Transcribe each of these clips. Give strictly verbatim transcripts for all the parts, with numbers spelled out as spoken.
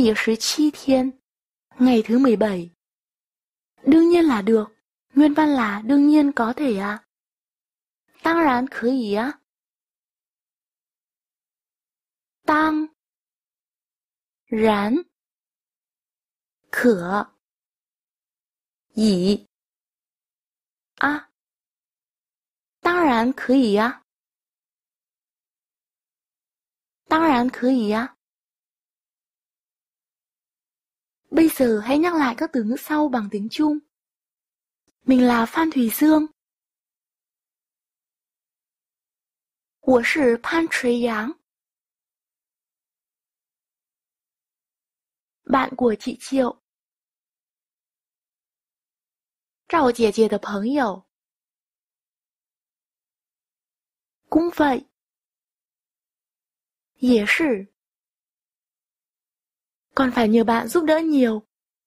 第十七天, ngày thứ mười bảy. Đương nhiên là được. Nguyên văn là đương nhiên có thể à. Tang rán可以啊. Tang rán可以啊. Tang rán可以啊. Tang rán可以啊. Bây giờ hãy nhắc lại các từ ngữ sau bằng tiếng Trung. Mình là Phan Thùy Dương. 我是潘垂杨. Bạn của chị Triệu. 赵姐姐的朋友. Cũng vậy. 也是. Còn phải nhờ bạn giúp đỡ nhiều.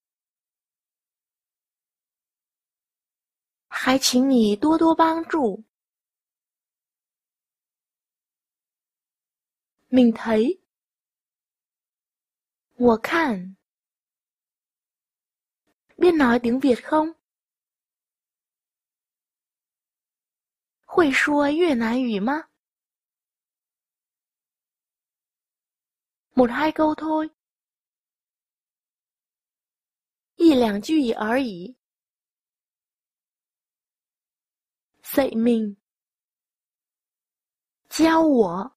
还请你多多帮助. Mình thấy. 我看. Biết nói tiếng Việt không? 会说越南语吗? Một hai câu thôi. 一两句而已. Dạy mình. 教我.